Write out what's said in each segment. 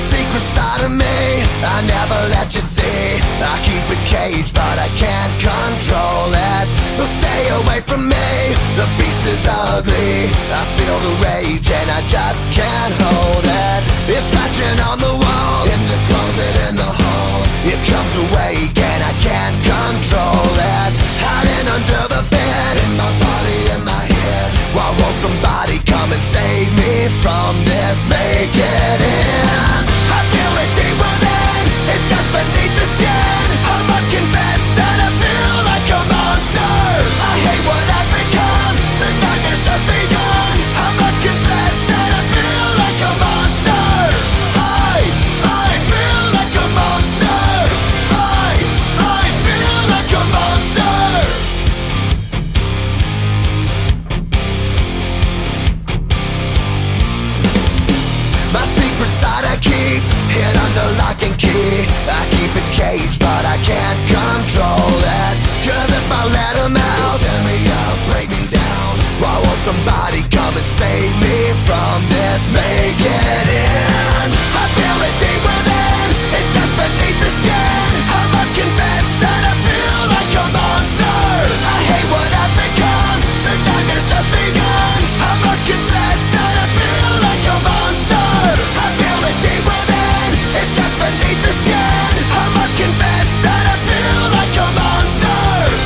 secret side of me I never let you see. I keep it caged but I can't control it. So stay away from me, the beast is ugly. I feel the rage and I just can't hold it. It's scratching on the walls, in the closet, in the halls. It comes awake and I can't control it. Hiding under the bed, in my body, in my head. Why won't somebody come and save me from this? Make it end. I feel it deep within, it's just beneath the skin. I must confess that I feel like a monster. I hate what I've become, the nightmare's just begun. I must confess that I feel like a monster. I feel like a monster. I feel like a monster. My secret side I keep hid under lock and key. I keep it caged but I can't control it. Cause if I let him out, tear me up, break me down. Why won't somebody come and save me from this? Make it end. I feel it deep within, it's just beneath the skin. I must confess that I feel like a monster. I hate what I've become, the nightmare's just begun. I must confess that I feel like a monster. I feel it deep within, it's just beneath the skin. I must confess that I feel like a monster.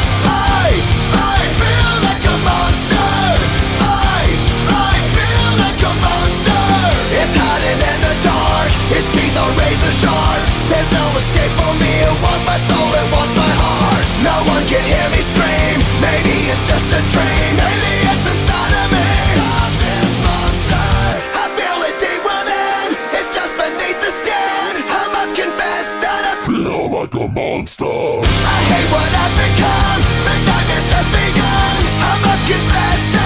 I feel like a monster. I feel like a monster. It's hiding in the dark, its teeth are razor sharp. There's no escape for me, it wants my soul, it wants my heart. No one can hear me scream, maybe it's just a dream. Maybe it's inside of me. Stop this monster. I feel it deep within, it's just beneath the skin. I must confess that I feel like a monster. I hate what I've become, the nightmare's just begun. I must confess that